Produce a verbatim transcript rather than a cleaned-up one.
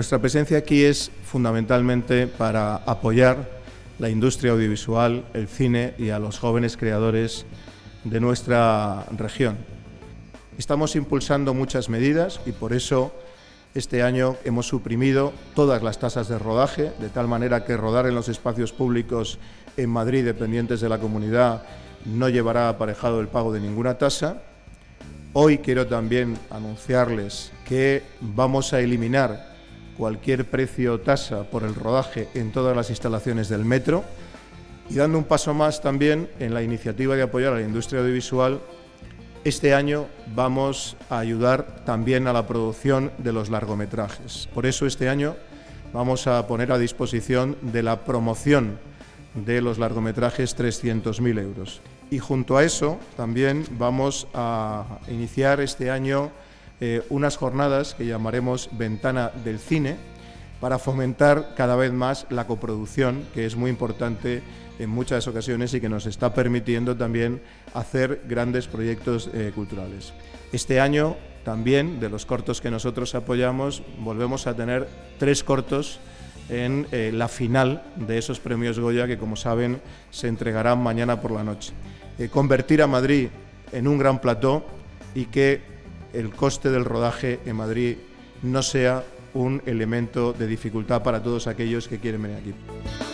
Nuestra presencia aquí es fundamentalmente para apoyar la industria audiovisual, el cine y a los jóvenes creadores de nuestra región. Estamos impulsando muchas medidas y por eso este año hemos suprimido todas las tasas de rodaje, de tal manera que rodar en los espacios públicos en Madrid, dependientes de la comunidad, no llevará aparejado el pago de ninguna tasa. Hoy quiero también anunciarles que vamos a eliminar cualquier precio o tasa por el rodaje en todas las instalaciones del metro y dando un paso más también en la iniciativa de apoyar a la industria audiovisual. Este año vamos a ayudar también a la producción de los largometrajes. Por eso este año vamos a poner a disposición de la promoción de los largometrajes trescientos mil euros. Y junto a eso también vamos a iniciar este año eh, unas jornadas que llamaremos Ventana del Cine para fomentar cada vez más la coproducción, que es muy importante en muchas ocasiones y que nos está permitiendo también hacer grandes proyectos eh, culturales. Este año también, de los cortos que nosotros apoyamos, volvemos a tener tres cortos en eh, la final de esos premios Goya que, como saben, se entregarán mañana por la noche. Eh, convertir a Madrid en un gran plató y que el coste del rodaje en Madrid no sea un elemento de dificultad para todos aquellos que quieren venir aquí.